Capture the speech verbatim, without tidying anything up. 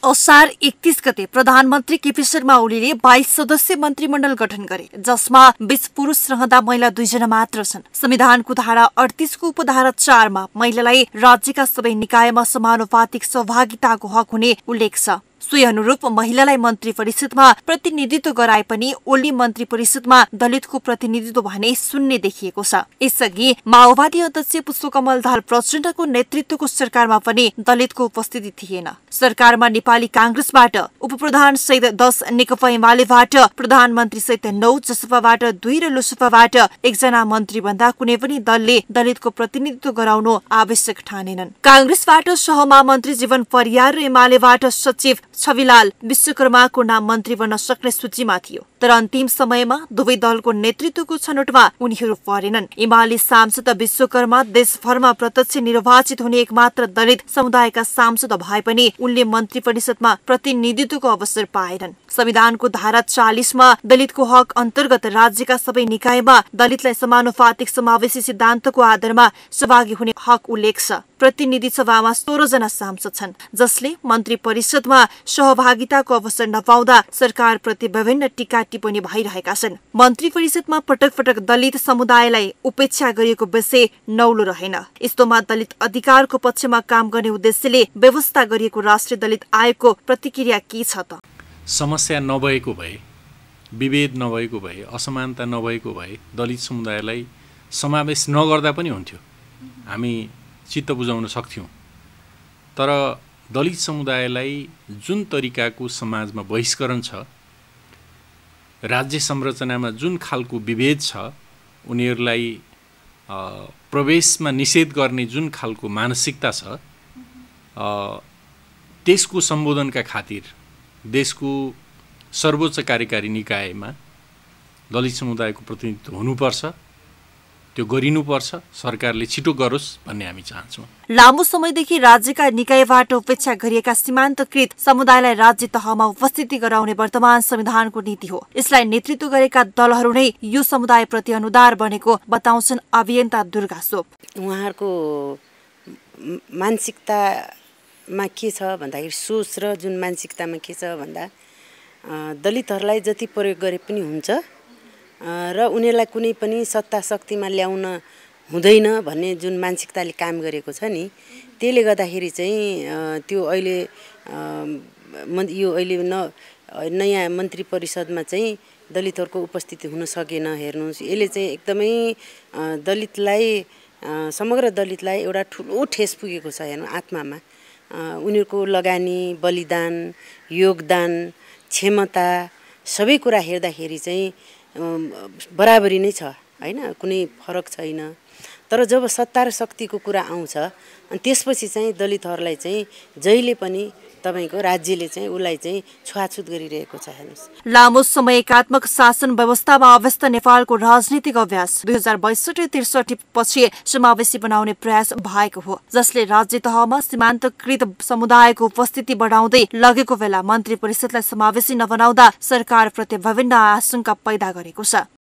असार एकतीस गते प्रधानमन्त्री केपी शर्मा ओलीले बाइस सदस्यीय मन्त्रीमण्डल गठन गरे, जसमा बीस पुरुष रहँदा महिला दुईजना मात्र छन्। संविधानको धारा अडतीसको उपधारा चारमा महिलालाई राज्यका सबै निकायमा समानुपातिक सहभागिताको हक हुने उल्लेख छ। सोही अनुरूप महिलालाई मन्त्री परिषदमा प्रतिनिधित्व गराए पनि ओली मन्त्री परिषदमा दलितको प्रतिनिधित्व भने शून्य देखिएको छ। यसअघि माओवादी अध्यक्ष पुष्पकमल दाहाल प्रचण्डको नेतृत्वको सरकारमा पनि दलितको उपस्थिति थिएन। सरकारमा नेपाली कांग्रेसबाट उपप्रधान सहित दस, नेकपा एमालेबाट प्रधानमन्त्री सहित नौ, जसपाबाट दुई र लोसपाबाट एकजना मन्त्री भन्दा कुनै पनि दलले दलितको प्रतिनिधित्व गराउनु आवश्यक ठानेनन्। कांग्रेसबाट सहमहामन्त्री जीवन परियार र एमालेबाट सचिव छविलाल विश्वकर्माको नाम मन्त्री बन्न सक्ने सूचीमा थियो, तर अन्तिम समयमा दुवै दलको नेतृत्वको छनौटमा उनीहरू परेनन्। एमाले सांसद विश्वकर्मा देशभरमा प्रत्यक्ष निर्वाचित हुने एकमात्र दलित समुदायका सांसद भए पनि उनले मन्त्री परिषदमा प्रतिनिधित्वको अवसर पाएनन्। संविधानको धारा चालिसमा दलितको हक अन्तर्गत राज्यका सबै निकायमा दलितलाई समानुपातिक समावेशी सिद्धान्तको आधारमा सहभागी हुने हक उल्लेख छ। प्रतिनिधि सभामा सोह्र जना सांसद छन्, जसले मन्त्री परिषदमा सहभागिताको अवसर नपाउँदा सरकारप्रति विभिन्न टीका टिप्पणी भइरहेका छन्। मन्त्री परिषदमा पटक पटक दलित समुदायलाई उपेक्षा गरिएको विषय नौलो रहेन। यस्तोमा दलित अधिकारको पक्षमा काम गर्ने उद्देश्यले व्यवस्था गरिएको राष्ट्रिय दलित आयोगको प्रतिक्रिया के छ त? समस्या नभएको भए, विभेद नभएको भए, असमानता नभएको भए दलित समुदायलाई समावेश नगर्दा पनि हुन्थ्यो, हामी चित्त बुझाउन सक्थ्यौँ। तर दलित समुदायलाई जुन तरिकाको समाजमा बहिष्करण छ, राज्य संरचनामा जुन खालको विभेद छ, उनीहरूलाई प्रवेशमा निषेध गर्ने जुन खालको मानसिकता छ, त्यसको सम्बोधनका खातिर देशको सर्वोच्च कार्यकारी निकायमा दलित समुदायको प्रतिनिधित्व हुनुपर्छ, त्यो गरिनुपर्छ। सरकारले छिटो गरोस् भन्ने हामी चाहन्छौँ। लामो समयदेखि राज्यका निकायबाट उपेक्षा गरिएका सीमान्तकृत समुदायलाई राज्य तहमा उपस्थिति गराउने वर्तमान संविधानको नीति हो। यसलाई नेतृत्व गरेका दलहरू नै यो समुदायप्रति अनुदार बनेको बताउँछन् अभियन्ता दुर्गा सोप। उहाँहरूको मानसिकतामा के छ भन्दाखेरि, सोच र जुन मानसिकतामा के छ भन्दा दलितहरूलाई जति प्रयोग गरे पनि हुन्छ र उनीहरूलाई कुनै पनि सत्ता शक्तिमा ल्याउन हुँदैन भन्ने जुन मानसिकताले काम गरेको छ नि, त्यसले गर्दाखेरि चाहिँ त्यो अहिले यो अहिले न नयाँ मन्त्री परिषदमा चाहिँ दलितहरूको उपस्थिति हुन सकेन। हेर्नुहोस्, यसले चाहिँ एकदमै दलितलाई, समग्र दलितलाई एउटा ठुलो ठेस पुगेको छ। हेर्नु, आत्मामा उनीहरूको लगानी, बलिदान, योगदान, क्षमता सबै कुरा हेर्दाखेरि चाहिँ बराबरी नै छ, हैन, कुनै फरक छैन। तर जब सत्ता र शक्तिको कुरा आउँछ अनि त्यसपछि चाहिँ दलितहरूलाई चाहिँ जहिले पनि तपाईको राज्यले चाहिँ उलाई चाहिँ छुवाछुत गरिरहेको छ। हेर्नुस्, लामो समय एकात्मक शासन व्यवस्थामा अवस्था नेपालको राजनीतिक अभ्यास दुई हजार बैसठी त्रिसठी पछि समावेशी बनाउने प्रयास भएको हो, जसले राज्य तहमा सीमान्तकृत समुदायको उपस्थिति बढाउँदै लगेको बेला मन्त्री परिषदलाई समावेशी नबनाउँदा सरकारप्रति विभिन्न आशंका पैदा गरेको छ।